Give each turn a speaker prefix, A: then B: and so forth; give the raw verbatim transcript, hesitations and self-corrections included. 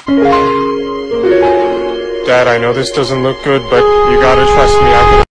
A: Dad, I know this doesn't look good, but you gotta trust me. I can